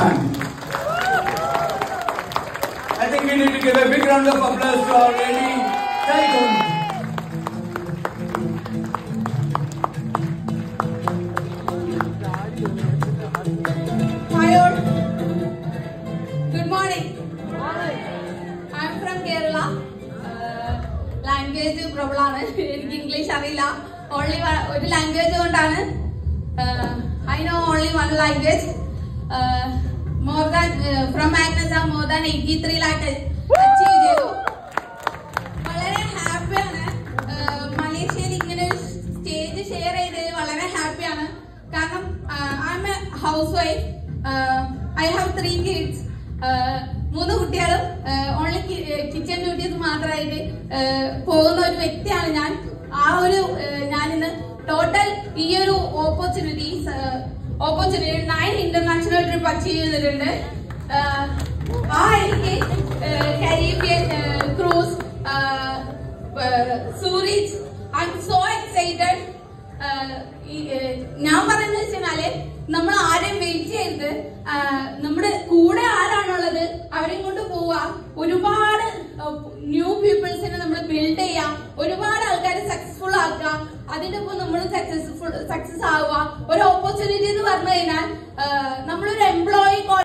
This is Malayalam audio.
man. I think we need to give a big round of applause to our lady, Tycoon. Hi all. Good morning. I am from Kerala. Language problem. English arilla. Only one language ondana. I know only one language. More than from Agnes more than 83 lakh achieve ചെയ്തു. വളരെ ഹാപ്പിയാണ്. മലേഷ്യയിൽ ഇങ്ങനെ സ്റ്റേജ് ഷെയർ ചെയ്ത് വളരെ ഹാപ്പിയാണ്. കാരണം I'm a housewife. I have 3 kids. 3 കുട്ടികളും ഓൺലി കിച്ചൺ ഡ്യൂട്ടീസ് മാത്രമായിട്ട് പോകുന്ന ഒരു വ്യക്തിയാണ് ഞാൻ. ആ ഒരു ഞാനിന്ന് ടോട്ടൽ ഈ ഒരു ഓപ്പർച്യൂണിറ്റി 9 ഇന്റർനാഷണൽ ട്രിപ്പ് അച്ചീവ് ചെയ്തിട്ടുണ്ട്. എനിക്ക് Caribbean cruise, Zurich. I'm so excited. ഞാൻ പറയുന്നത് വെച്ചാല് നമ്മൾ ആരെയും വെയിറ്റ് ചെയ്ത് നമ്മുടെ കൂടെ ആരാണുള്ളത് അവരെയും കൊണ്ട് പോവാ. ഒരുപാട് ന്യൂ പീപ്പിൾസിനെ നമ്മൾ ബിൽഡ് ചെയ്യാം. ഒരുപാട് ആൾക്കാരെ സക്സസ്ഫുൾ ആക്കുക. അതിന്റെ ഒപ്പം നമ്മൾ സക്സസ് ആവുക. ഒരു ഓപ്പർച്യൂണിറ്റി എന്ന് പറഞ്ഞു കഴിഞ്ഞാൽ നമ്മളൊരു എംപ്ലോയി